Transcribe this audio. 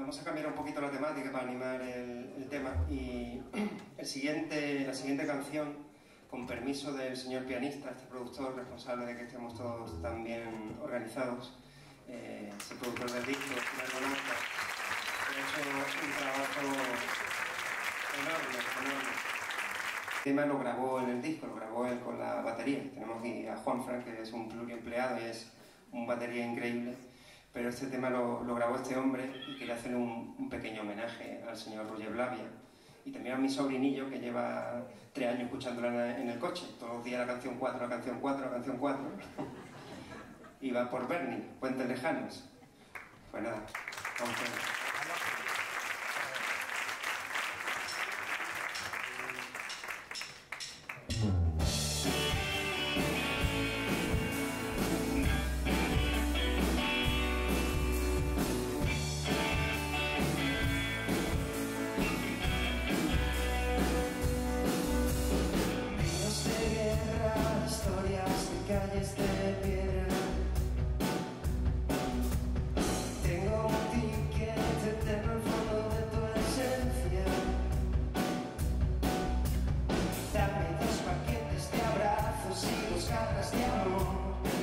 vamos a cambiar un poquito la temática para animar el tema. Y la siguiente canción, con permiso del señor pianista, este productor responsable de que estemos todos tan bien organizados, ese productor del disco, Margonata, ha hecho un trabajo enorme. El tema lo grabó en el disco, lo grabó él con la batería. Tenemos aquí a Juanfran, que es un pluriempleado y es un batería increíble, pero este tema lo grabó este hombre y quería hacer un pequeño homenaje al señor Roger Blavia y también a mi sobrinillo, que lleva 3 años escuchándola en el coche, todos los días la canción 4, la canción 4, la canción 4 y va por Bernie, Puentes Lejanos. Pues nada, vamos a ver. Calles de piedra. Tengo un ticket eterno al fondo de tu esencia. Dame 2 paquetes de abrazos y 2 cajas de amor.